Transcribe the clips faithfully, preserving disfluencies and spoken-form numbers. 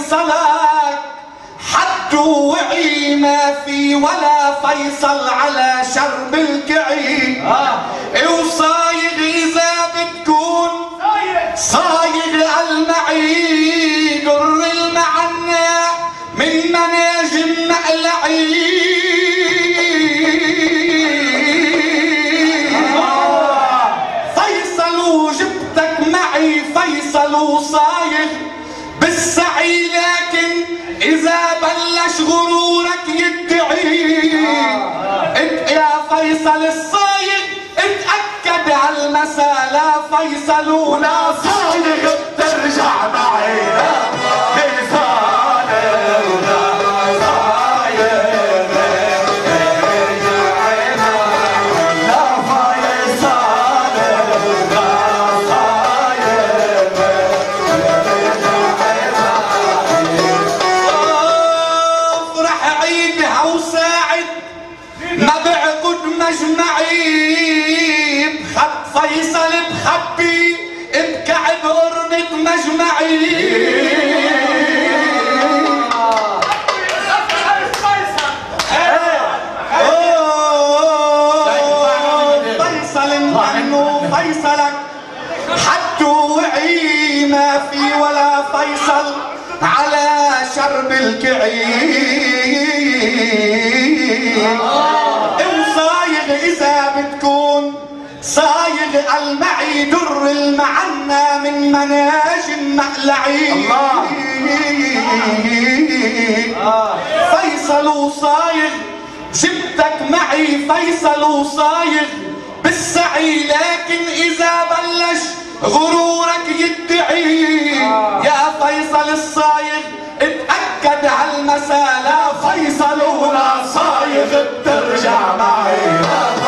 فيصلك حد وعي ما في ولا فيصل على شرب الكعي. وصايغ اذا بتكون صايغ المعي در المعنى من مناج المقلعي. فيصل وجبتك معي فيصل وصايغ بالسعي لكن إذا بلش غرورك يدعي. يا فيصل الصايغ اتأكد هالمساء لا فيصل ولا صايغ بترجع معي. فيصل بخبي بكعب قرنة مجمعي. فيصل انه فيصلك حد وعي ما في ولا فيصل على شرب الكعي. وصايغ اذا بتكون صايغ المعي در المعنى من مناج المقلعي. الله فيصل وصايغ جبتك معي فيصل وصايغ بالسعي لكن إذا بلش غرورك يدعي. يا فيصل الصايغ اتأكد هالمساء لا فيصل ولا صايغ بترجع معي.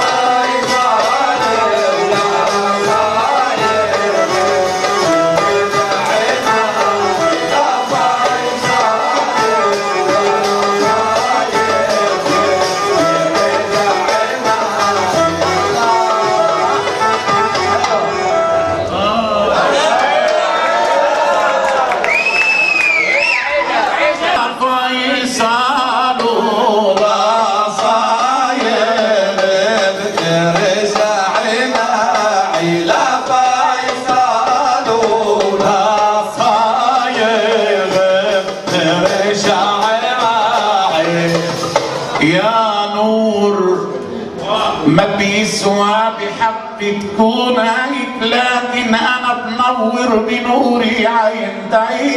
تكون هيك لكن انا بنور بنوري عينتي.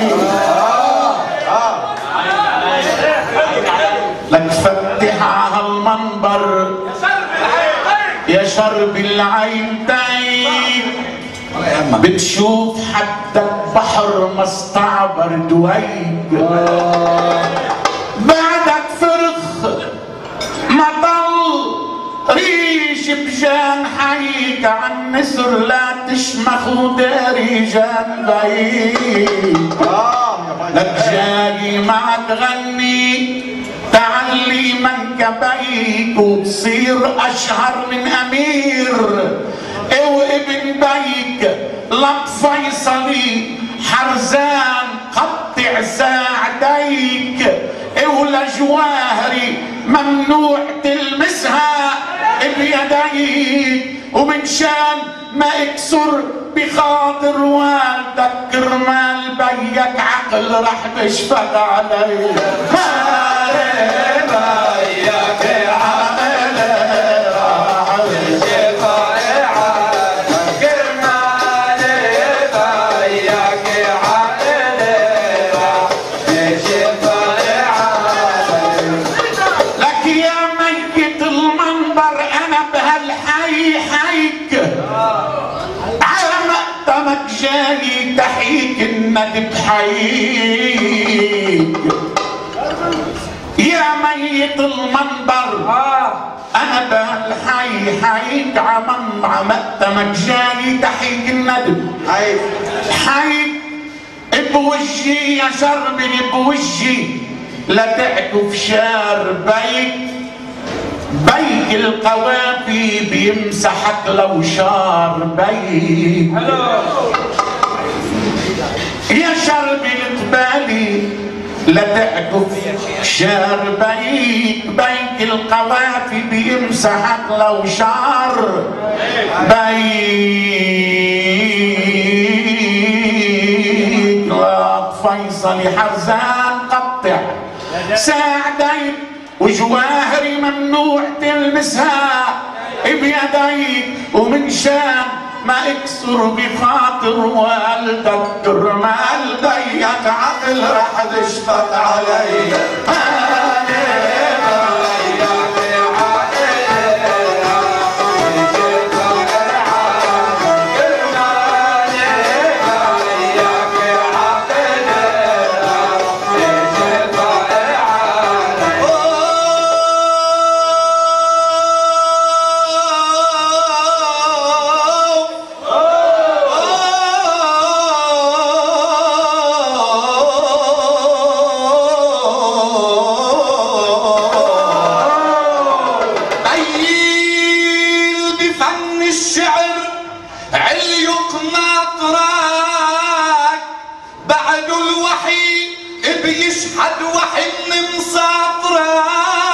لك فتح على هالمنبر يا شرب العينتين بتشوف حتى البحر ما استعبر دويب. بعدك فرخ ما ضل ريش بجان حيك عن نسر لا تشمخ وداري جنبي. لك جاي معك غني تعلي منكبيك وتصير اشهر من امير. وابن بيك لك فيصلي حرزان قطع ساعديك. ولجواهري ممنوع تلمسها بيديك. ومن شان ما اكسر بخاطر والدك كرمال بيك عقل رح تشفق علي. بيك عقل رح تشفق جاي تحيك الندب حيك. يا ميت المنبر انا بهالحي حيك عمم عمقتمك جاي تحيك الندب حيك بوجهي يا شربني بوجهي لا تعكف شار بيك. بيك القوافي بيمسحك لو شار بيك. يا شربي القبالي لا تعكف شعر بيك بيك القوافي بيمسحك لو شعر بيك. لا فيصل حزان قطع ساعديك وجواهري ممنوع تلمسها بيديك، ومن شان ما اكسر بخاطر والدك كرمال ضيق عقل رح تشفق علي. بيشحد وحن مساطرك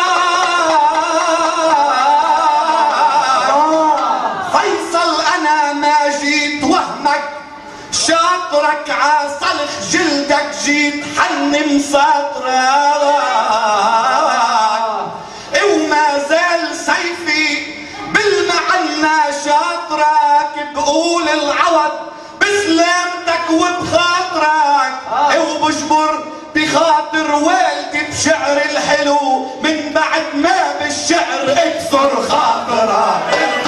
فيصل انا ما جيت وهمك شاطرك عاصلخ جلدك جيت حن مساطرك وما زال سيفي بالمعنى شاطرك بقول العوض بسلامتك وبخاطرك وبجبر بخاطر والدي بشعر الحلو من بعد ما بالشعر اكسر خاطرك.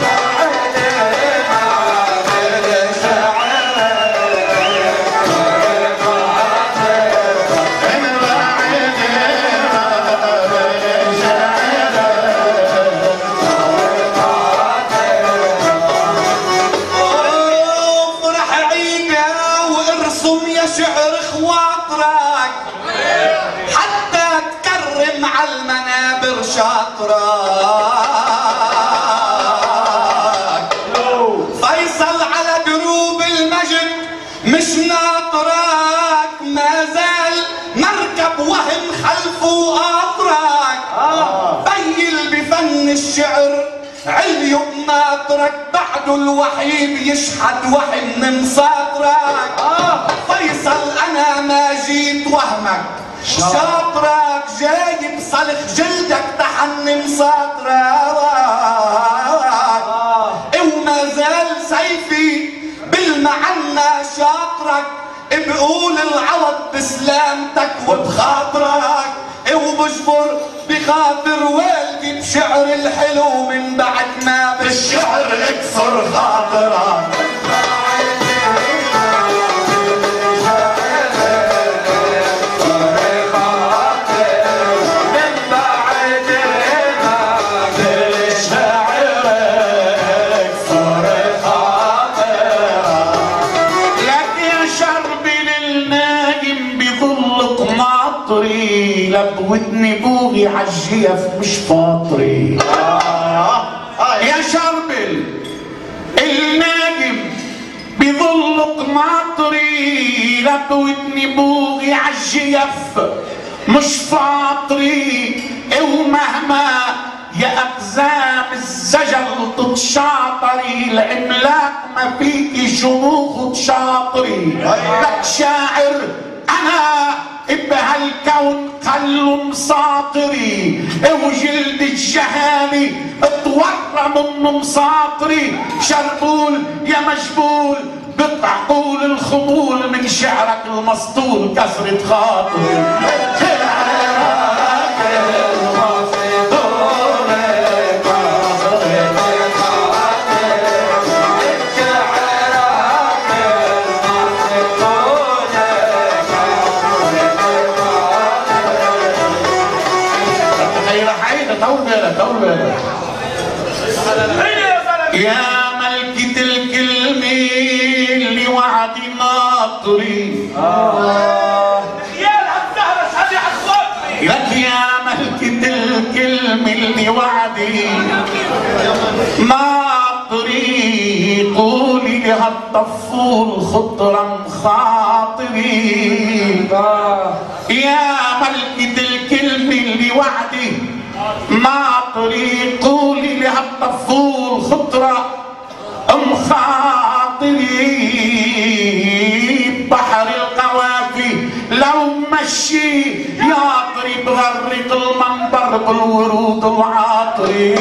فيصل على دروب المجد مش ناطرك ما زال مركب وهم خلفه قاطرك بيل بفن الشعر عليو بناطرك بعده الوحيد يشحد وحن مساطرك. فيصل انا ما جيت وهمك شاطرك جايب صلخ جلدك تحن مساطرك وما زال سيفي بالمعنى شاطرك بقول العوض بسلامتك وبخاطرك وبجبر بخاطر والدي بشعر الحلو من بعد ما بالشعر اكسر خاطرك. لبودني بوغي عالجيف مش فاطري. آه. آه. يا شربل الناجم بظل قناطري لبودني بوغي عالجيف مش فاطري. ومهما يا أقزام الزجل تتشاطري العملاق ما فيكي شموخ تشاطري. لك شاعر أنا بهالكون قل مساطري وجلد الجهالي اتورى منه مساطري. شربول يا مجبول بتعقول الخمول من شعرك المسطول كسرة خاطري. يا ملكة الكلمة اللي وعدي ناطري لك يا ملكة الكلمة اللي وعدي ناطري قولي لهالطفول خطرة مخاطري يا ملكة الكلمة اللي وعدي ماطري، قولي لهالطفول خطرة مخاطري، بحر القوافي لو مشي ياطري بغرق المنبر بالورود العاطري.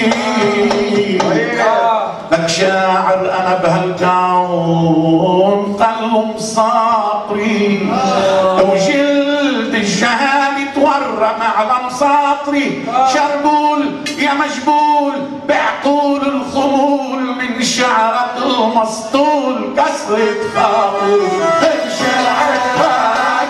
لك شاعر انا بهالكون قلب مساطري، وجلد الجهال تورم على مساطري، شربول يا مجبول بعقول الخمول من شعرك المسطول كسرة خاطر من شعرك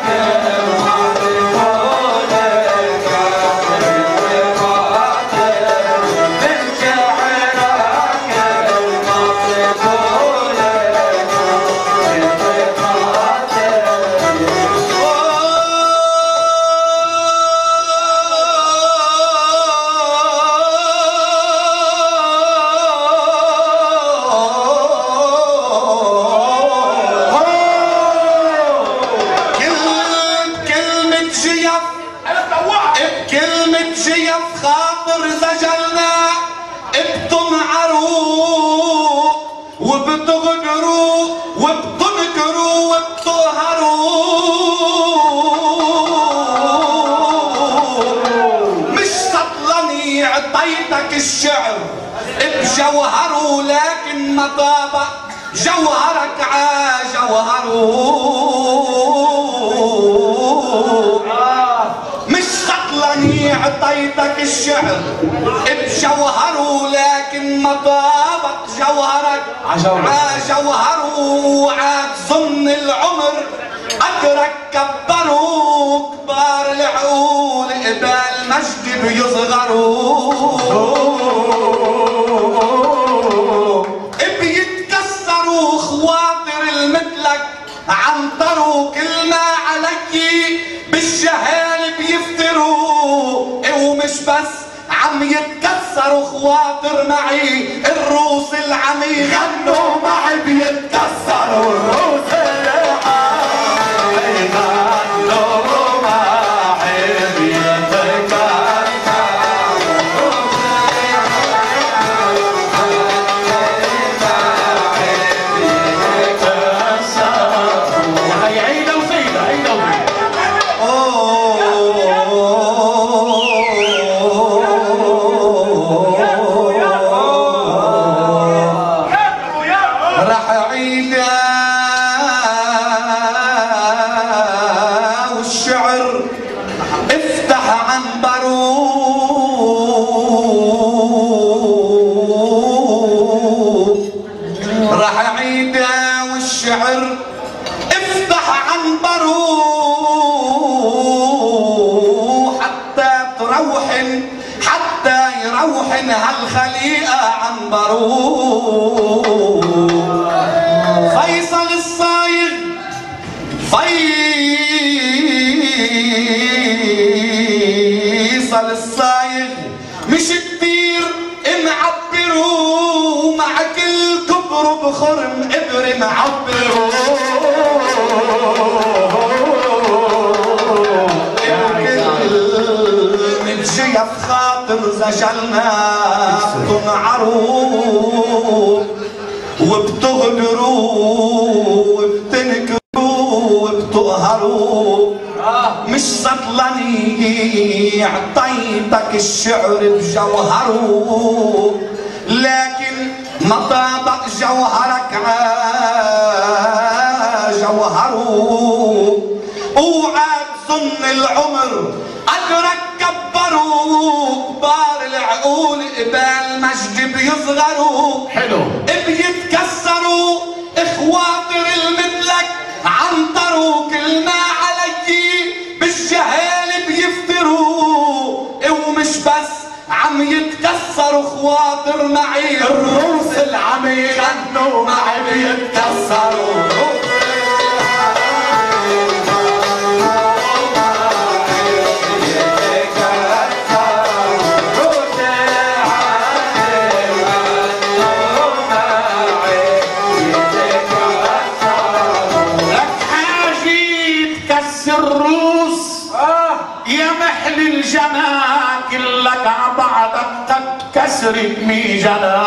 الشعر بجوهره، لكن ما طابق جوهرك عجوهره. مش خطلني عطيتك الشعر بجوهره، لكن ما طابق جوهرك عجوهره. عاد ظن العمر قدرك كبروا، كبار العقول قبال مجد بيصغروا، بيتكسروا خواطر المثلك عنطروا كل ما علي بالجهال بيفتروا. ومش بس عم يتكسروا خواطر معي، الروس العمي غنوا معي بيتكسروا الروس هالخليقة عنبرو. فيصل الصايغ فيصل الصايغ مش كتير معبرو، مع كل كبر بخرم ابر معبرو. جيف خاطر زجلنا تنعروا، وبتغدروا وبتنكروا وبتقهروا. مش سطلني عطيتك الشعر بجوهره، لكن ما طابق جوهرك عجوهره. وعاد ظن العمر أدرك كبروا، كبار العقول قبال مجد بيصغروا. حلو بيتكسروا اخواطر المثلك عنطروا كل ما علي بالجهال بيفتروا. ومش بس عم يتكسروا خواطر معي، الروس العمي غنوا معي بيتكسروا. الروس يا محل الجنا كلك عبعدك قد كسرت ميجنا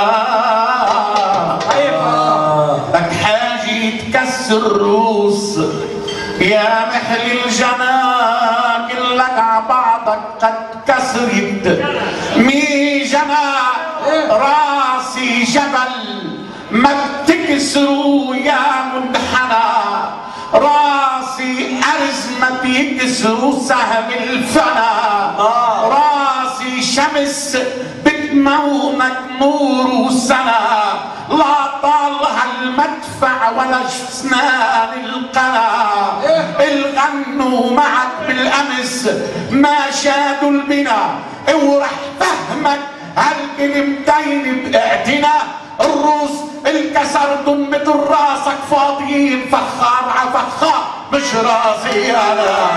لك حاجة تكسر الروس يا محل الجنا كلك عبعدك قد كسرت ميجنا راسي جبل ما بتكسروا يا منحنى راسي أرز ما بيكسروا سهم الفنا راسي شمس بتمونك نور وسنا لا طالها المدفع ولا جسنان القنا الغنوا معك بالأمس ما شادوا البنا ورح فهمك هالكلمتين باعتنا الروس الكسرتم مثل راسك فاضيين فخار ع فخار مش راسي انا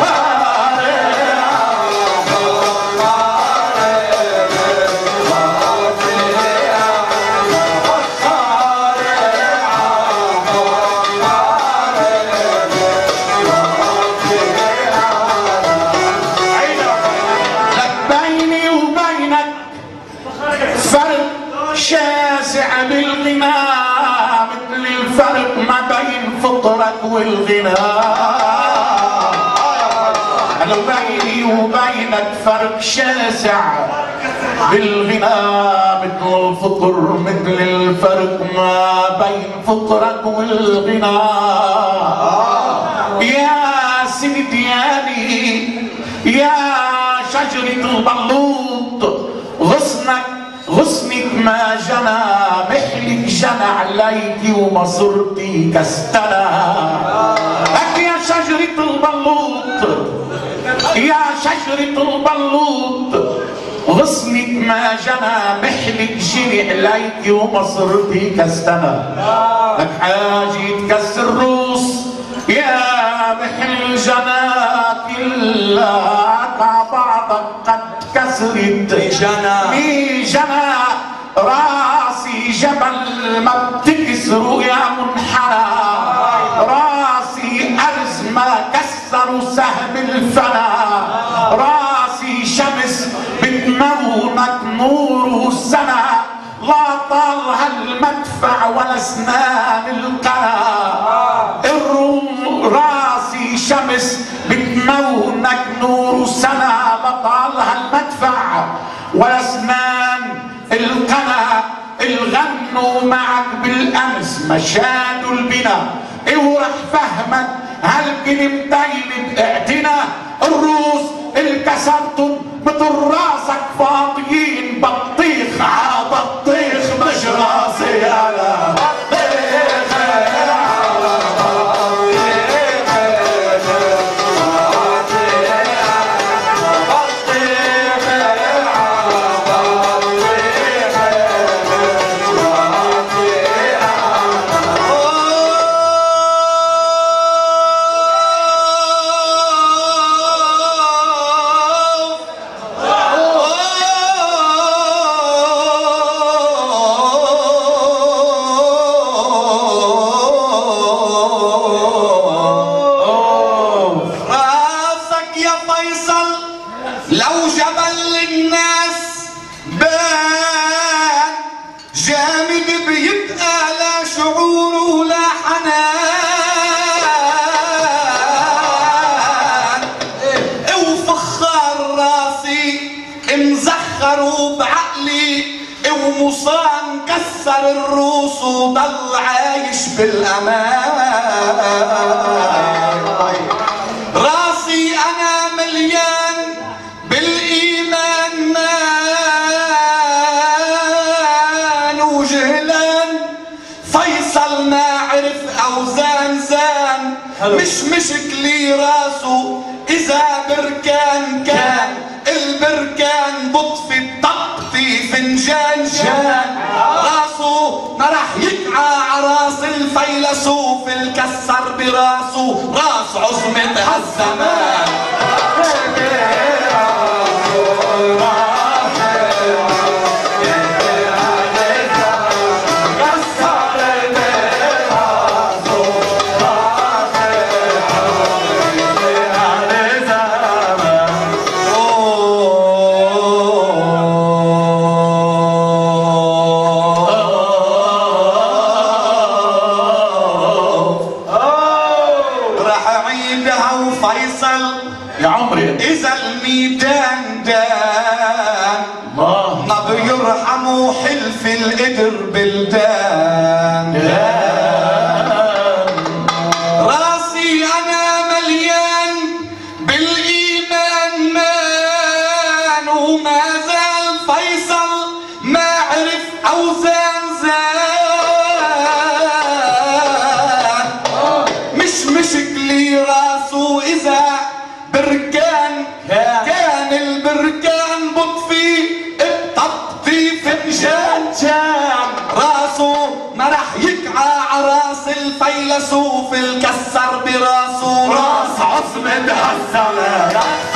شاسع بالغنى مثل الفرق ما بين فطرك والغنى لو بيني وبينك فرق شاسع بالغنى مثل الفطر مثل الفرق ما بين فطرك والغنى يا سيدي يا شجرة البلوط غصنك غصنك ما جنى محلك جنى عليكي ومصرتي كستنى لك يا شجرة البلوط يا شجرة البلوط غصنك ما جنى محلك جني عليكي ومصرتي كستنى لك حاجة تكسر الروس يا محل جنى كلك عبعضك قد كسرت جنى مي جنى راسي جبل ما بتكسروا يا منحنى راسي أرز ما كسروا سهم الفنا راسي شمس بتمونك نور السنة لا طالها المدفع ولا اسنان القنا الروم راسي شمس بتمونك نور سنة لا طالها المدفع ولا اسنان القنا الغنوا معك بالامس مشادوا البنا ورح فهمك هالكلمتين باعتنا الروس الكسرتم مثل راسك فاضيين بطيخ ع بطيخ مش راسي انا كسر الروس وضل عايش بالامان راسي انا مليان بالايمان مان وجهلان فيصل ما عرف اوزان زان مش مشكلي راسه اذا بركان كان البركان بطفي بطقطي فنجان جان راسه ما راح يقع عراس الفيلسوف الكسر براسه راس عظمة هالزمان راح اعيدها وفيصل يا عمري اذا الميدان دان الله ما بيرحموا حلف القدر بلدان راسي انا مليان بالايمان مان وما زال فيصل ما عرف اوزان زان مش مشكلي راسه اذا بركان كان البركان بطفي بطبطي فنجان جام راسه ما رح يقع عراس الفيلسوف الكسر براسه راس عصمة هالزمان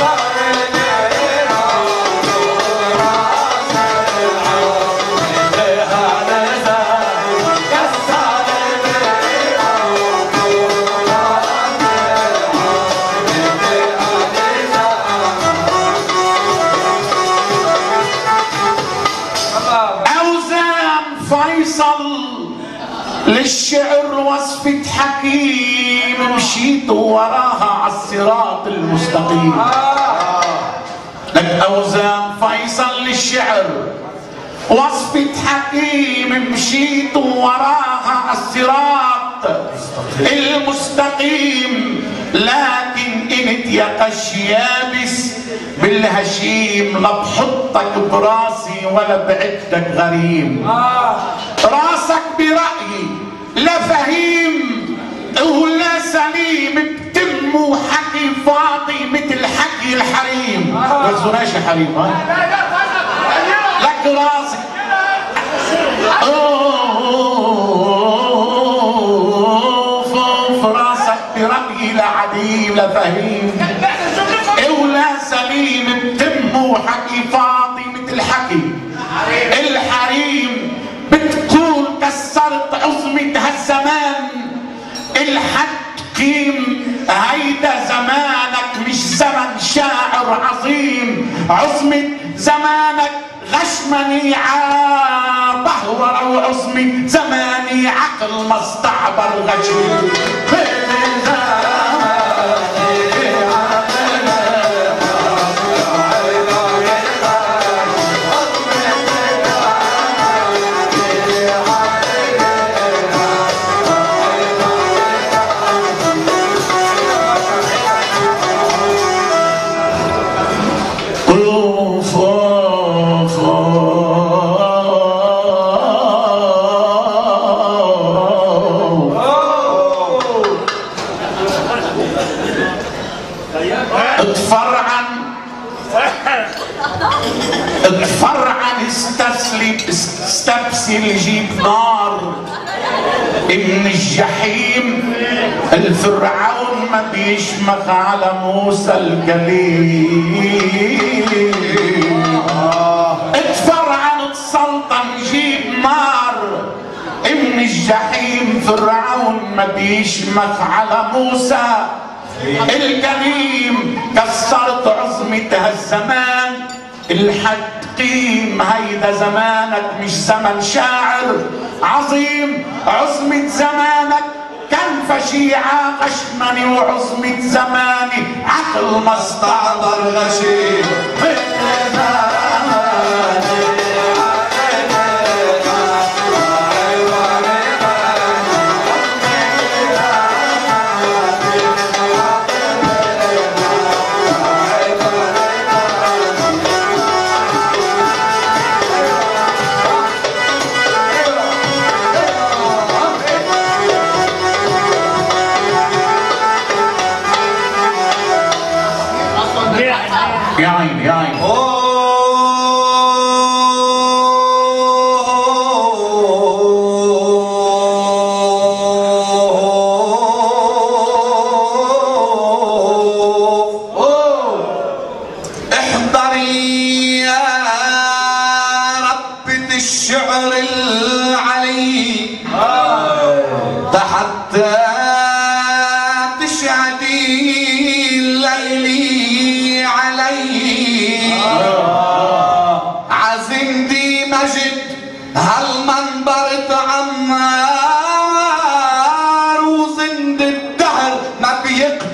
للشعر وصفة حكيم مشيت وراها عالصراط المستقيم. لك أوزان فيصل للشعر وصفة حكيم مشيت وراها عالصراط المستقيم. لكن انت يا قش يابس بالهشيم لا بحطك براسي ولا بعدك غريم. راسك برأيي لا فهيم ولا سليم بتم وحكي فاضي مثل حكي الحريم. ما تزوناش يا حريم ها؟ لك راسك اوف اوف راسك برأيي لا عديم لا فهيم ولا سليم بتم وحكي فاضي مثل حكي الحريم. بتقول كسرت عظمة هالزمان الحكيم هيدا زمانك مش زمن شاعر عظيم. عظمة زمانك غشمني عبهور وعظمة زماني عقل مستعبر غشيم. اتفرعن استسلم استبسل جيب نار من الجحيم. الفرعون ما بيشمخ على موسى الكليم. اتفرعن تسلطن جيب نار من الجحيم. فرعون ما بيشمخ على موسى الكريم. كسرت عظمة هالزمان الحكيم هيدا زمانك مش زمن شاعر عظيم. عظمة زمانك كان فشيعة غشمني وعظمة زماني عقل مستعبر غشيم. يا عيني يا عيني احضري يا ربة الشعر العلي حتى تشهدي الليل علي.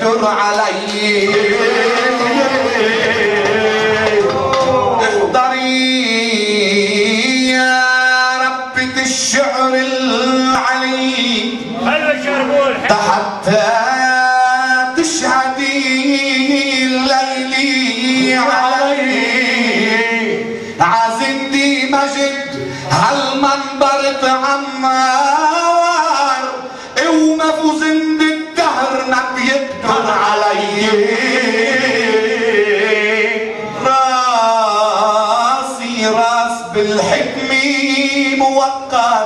يقدر علي. احضري يا ربة الشعر العلي حتى تشهدي الليلي علي. عازمتي مجد هالمنبر تعمر ومفوز عند الدهر نب يقدر علي. راسي راس بالحكمة موقر،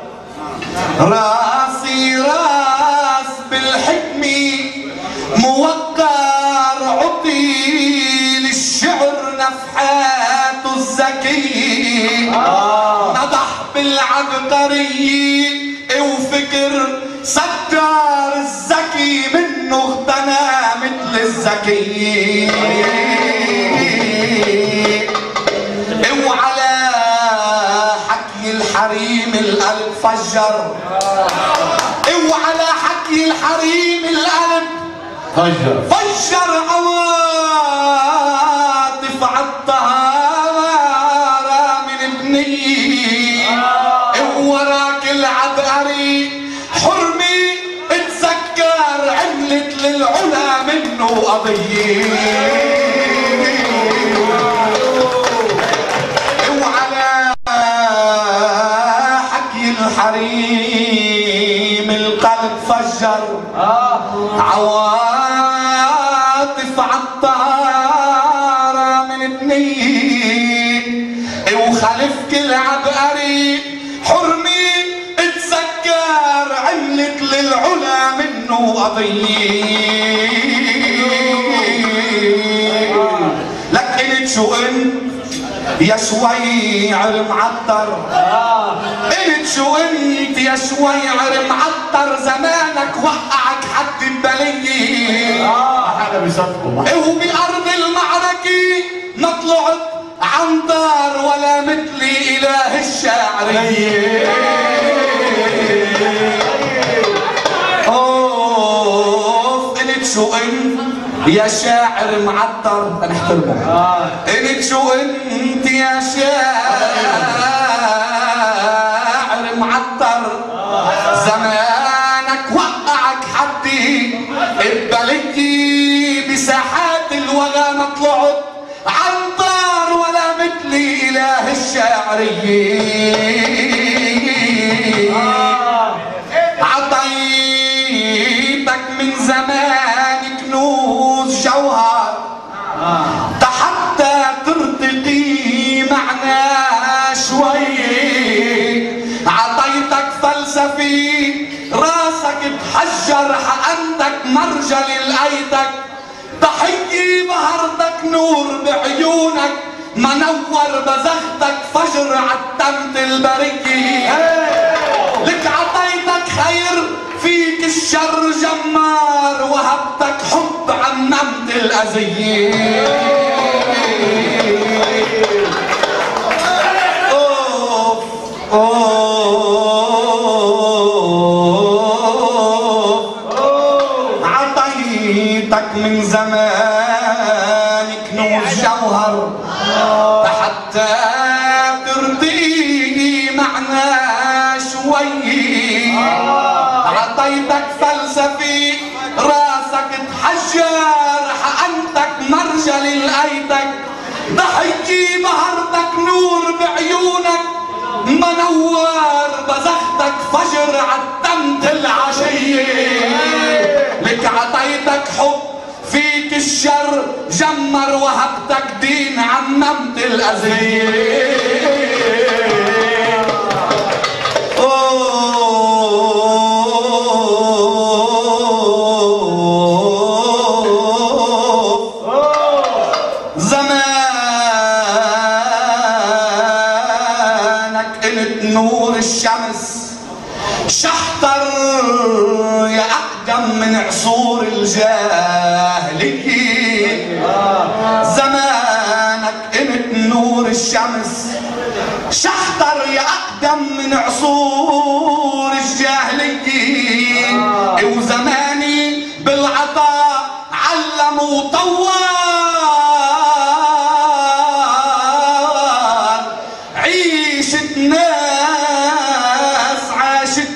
راسي راس بالحكمة موقر. عطي للشعر نفحاته الزكية، نضح بالعبقرية وفكر ستار الزكي منه اغتنى مثل الزكي. وعلى حكي الحريم القلب فجر، وعلى حكي الحريم القلب فجر فجر عواطف عالطهارة من ابني. وراك العبقري حرمي اتذكر عملت للعلا منه قضية. وعلى حكي الحريم القلب فجر عواطف عالطهارة من ابني. وخلف كل عبقري حرمي اتذكر عملت للعلا منه قضية. لك انت شو انت يا شويعر معطر، انت شو انت يا شويعر معطر. زمانك وقعك حد البلية. حدا بيصدقوا وبأرض المعركة ما طلعت عنتر ولا مثلي إله الشاعرية. اوف انت شو انت يا شاعر معطر، نحترمه. انت شو انت يا شاعر معطر. زمانك وقعك حدي البلدي. بساحات الوغى ما طلعت عنتر ولا مثلي إله الشاعرية. عطيتك من زمان كنوز جوهر حتى ترتقي معنا شوي. عطيتك فلسفي راسك بحجر حقنتك مرجل لقيتك. ضحية بهرتك نور بعيونك منور بزختك فجر عتمت البرية. لك عطيتك خير فيك الشر جمار وهبتك حب عممت الأذية. أوف أوف عطيتك من زمان كنوز جوهر حتى ترضي معنا شوي. عطيتك فلسفي راسك تحجر حقنتك مرجل لقيتك. ضحيتي بهرتك نور بعيونك منور بزختك فجر عتمت العشية. لك عطيتك حب فيك الشر جمر وهبتك دين عممت الأذية. زمانك انت نور الشمس شحطر يا أقدم من عصور الجاهلية. زمانك انت نور الشمس شحطر يا أقدم من عصور الجاهلية. وزماني بالعطاء وطوار عيشة ناس عاشت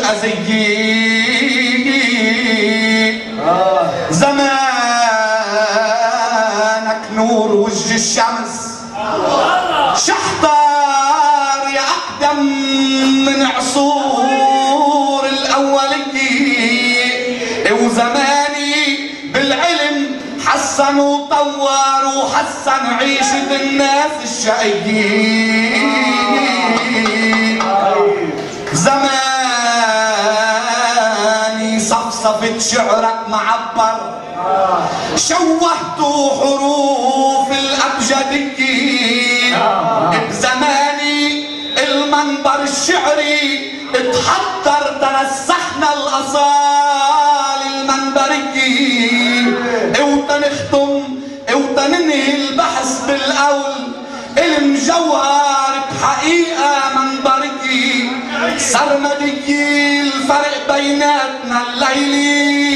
بالأذية زمانك نور وجه الشمس شحطار يا أقدم من عصور الأولية وزماني بالعلم حسن وطور وحسن عيشة الناس الشقيين زماني صفصفت شعرك معبر شوهتوا حروف الأبجدية بزماني المنبر الشعري اتحضر تنسحنا الأصال المنبرية وتنختم وتننهي البحث بالقول المجوهر بحقيقة منبرية سرمدية الفرق بيناتنا الليلي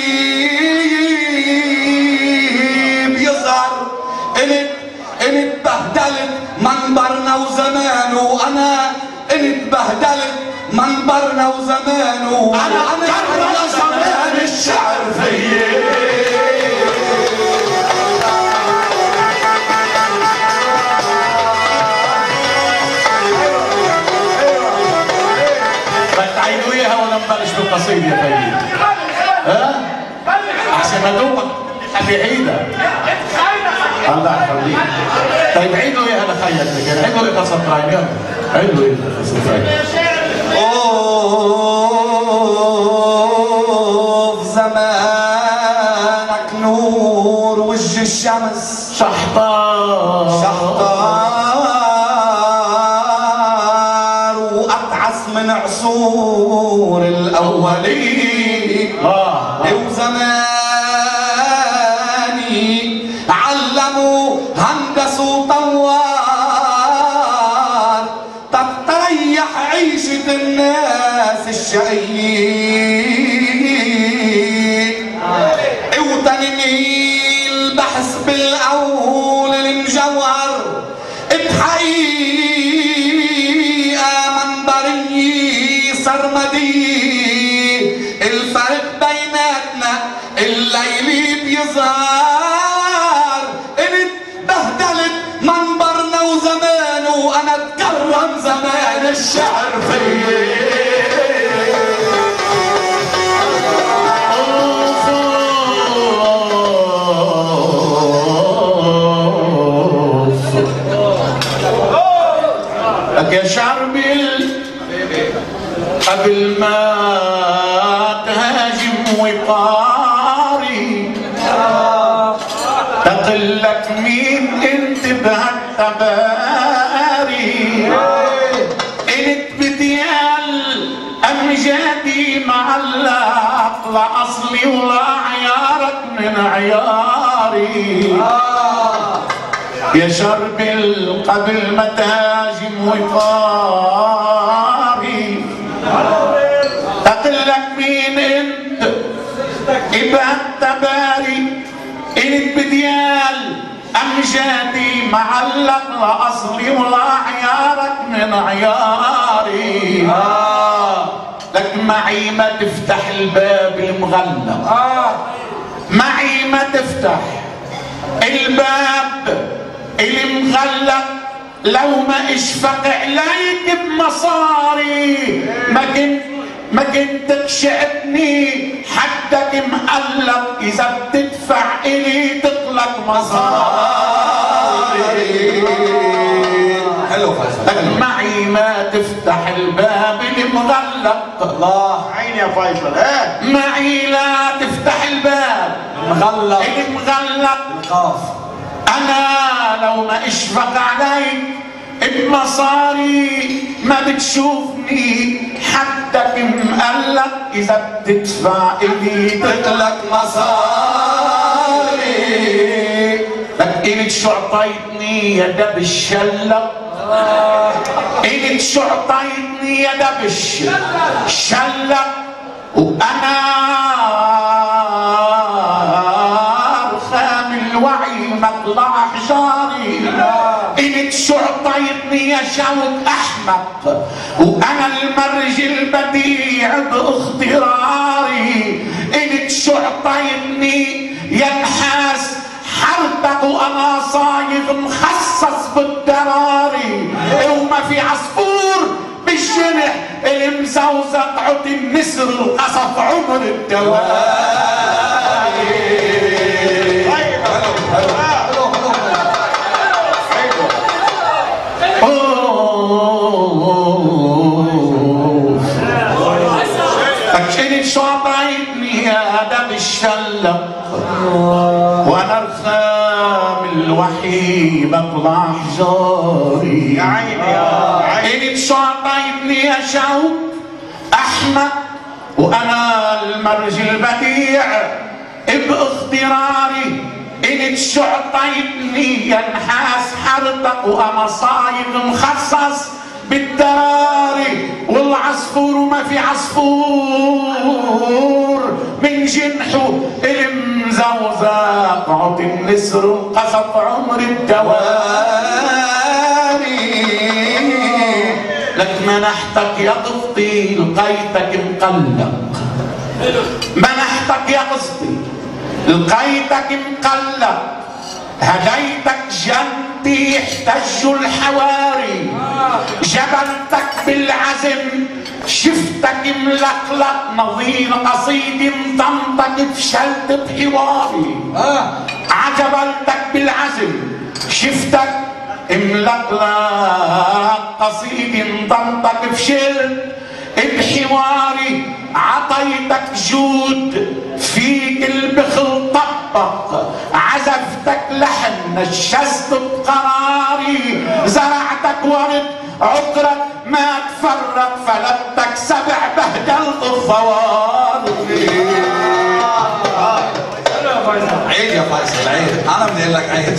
بيظهر انت انت بهدلت منبرنا وزمانه وانا انت بهدلت منبرنا وزمانه انا كرر زمان الشعر فيي بتعيدوا اياها ولا نبلش بالقصيدة يا فيي؟ ها؟ عشان ما دوبك ابي عيدها الله يخليك. طيب عيدوا اياها لخيك كده، عيدوا لي قصتين يلا عيدوا لي قصتين. اوه زمانك نور وجه الشمس شحطار شحطار وأتعس من عصور الأولين وزماني علموا هندسوا طوار طب تريح عيشة الناس الشقيين وتنمي البحث بالقول المجوهر بحقيقة منبرية سرمدية الفرق بيناتنا الليلي بيظهر انت بهدلت منبرنا وزمانه وانا اتكرم زمان الشعر فيي يا شعربل قبل ما تهاجم وقاري تقلك مين انت بهالتباري انت بديال امجادي معلق لا اصلي ولا عيارك من عياري يا شربل قبل ما تهاجم وقاري اقلك مين انت ابقى التباري انت بديال امجادي معلق لا اصلي ولا عيارك من عياري آه. لك معي ما تفتح الباب المغلق آه. معي ما تفتح الباب المغلق لو ما اشفق عليك بمصاري ما كنت ما كنت تشعتني حدك مقلق اذا بتدفع الي تطلق مصاري حلو فيصل معي ما تفتح الباب المغلق الله عيني يا فيصل ايه معي لا تفتح الباب المغلق المغلق القاف انا لو ما اشفق عليك بمصاري ما بتشوفني حدك مقلق اذا بتدفع الي تطلق مصاري لك انت شو عطيتني يا دب الشلق انت شو عطيتني يا دب الشلق وانا رخام مطلع حجاري إلك شو عطيتني يا شوق أحمق وأنا المرج البديع باختراري إلك شو عطيتني يا نحاس حرتك وأنا صايغ مخصص بالدراري وما في عصفور بالجنح المزوزق عطي النسر القصف عمر الدواري. فكرت شو عطيتني هذا بالشلق وانا رخام الوحي بطلع حجاري. يا عيني يا عيني انت شو عطيتني يا شوق احمد وانا المرج البديع باختراري. انت شو عطيتني يا نحاس حرتك وانا صايغ مخصص بالدراري والعصفور وما في عصفور من جنحه المزوزق عطي النسر وقصف عمر الدواري. لك منحتك يا قصدي لقيتك مقلق منحتك يا قصدي لقيتك مقلق هديتك جنتي احتجوا الحواري جبلتك بالعزم شفتك ملقلق نظير قصيد مطمطك فشلت بحواري عجبلتك بالعزم شفتك ملقلق قصيد مطمطك فشلت بحواري عطيتك جود فيك البخل طبق عزفتك لحن نشست بقراري زرعتك ورد عطرك ما تفرق فلتك سبع بهدلت الضواري. عيد يا فيصل عيد انا بدي اقول لك عيد.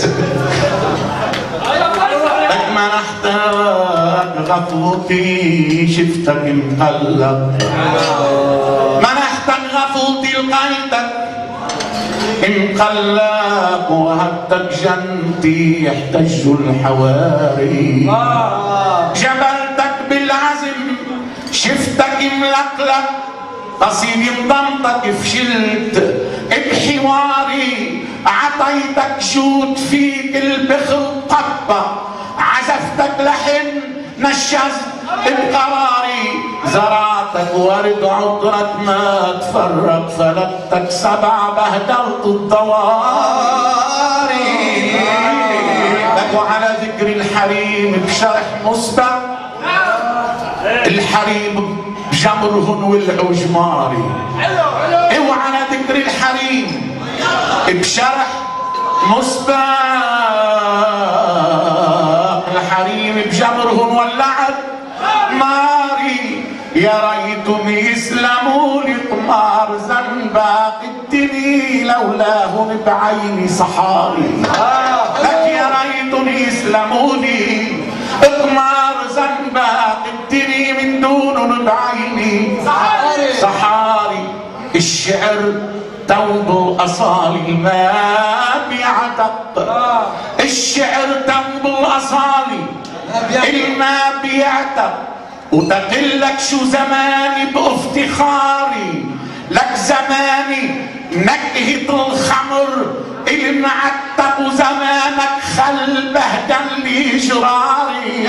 لك منحتك غفوتي شفتك مقلق منحتك غفوتي لقيتك مقلق وهبتك جنتي يحتجوا الحواري جبلتك بالعزم شفتك ملقلق قصيدي مضمتك فشلت بحواري عطيتك جود فيك البخل طبق عزفتك لحن نشزت بقراري زرعتك ورد عطرك ما تفرق فلتك سبع بهدلت الضواري. لك وعلى ذكر الحريم بشرح مسبق الحريم بجمرهن والعجماري وعلى ذكر الحريم بشرح مسبق الحريم بجمرهن واللعب ماري يا ريتهم يسلموا لي قمار زنباق الدني لولاهم بعيني صحاري. لك يا ريتهم يسلموا لي قمار زنباق الدني من دونهم بعيني صحاري. الشعر توب الأصالي ما بيعتق الشعر توب الأصالي الما بيعتق وتقلك شو زماني بافتخاري. لك زماني نكهة الخمر المعتق وزمانك خل بهدل لي جراري.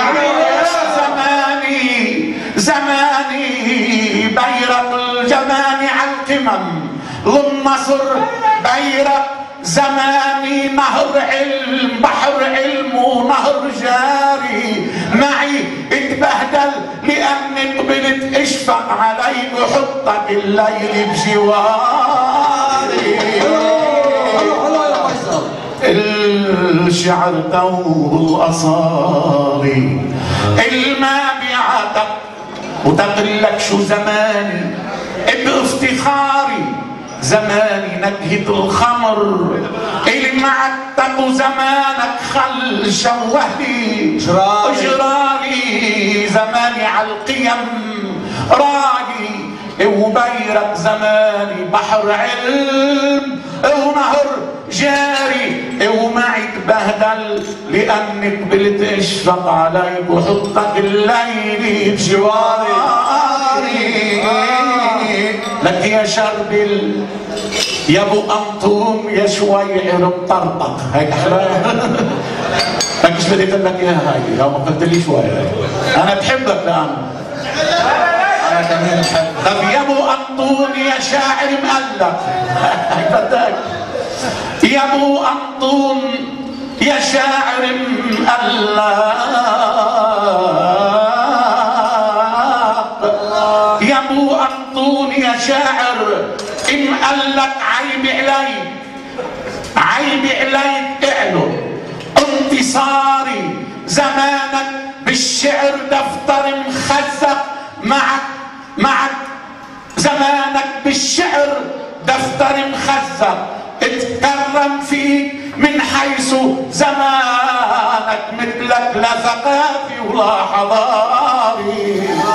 زماني زماني بيرق الجمال على القمم للنصر بيرق زماني نهر علم بحر علم ونهر جاري معي اتبهدل لأني قبلت اشفق عليك وحطك الليل بجواري. الشعر توب الأصالي الما بيعتق وتقلك شو زماني بافتخاري زماني نكهة الخمر المعتق وزمانك خل شوهلي جراري. زماني على القيم راقي وبيرق زماني بحر علم ونهر جاري ومعي خجل لاني قبلت اشفق عليك وحطك الليل بجواري. لك يا شربل يا ابو انطوم يا شويعر مطرطق هيك احلى. لك ايش بدي اقول لك اياها هاي لو ما قلت لي شوي. انا بحبك الان. انا كمان بحبك. طب يا ابو انطون يا شاعر مقلق. بدك يا ابو انطون يا شاعر مقلق يا ابو انطون يا شاعر مقلق. عيب عليك عيب عليك اعلو انتصاري زمانك بالشعر دفتر مخزق معك معك زمانك بالشعر دفتر مخزق اتكرم فيك من حيث زمانك مثلك لا ثقافي ولا حضاري.